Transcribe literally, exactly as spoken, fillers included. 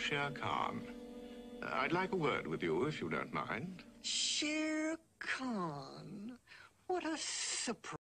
Shere Khan. Uh, I'd like a word with you, if you don't mind. Shere Khan. What a surprise.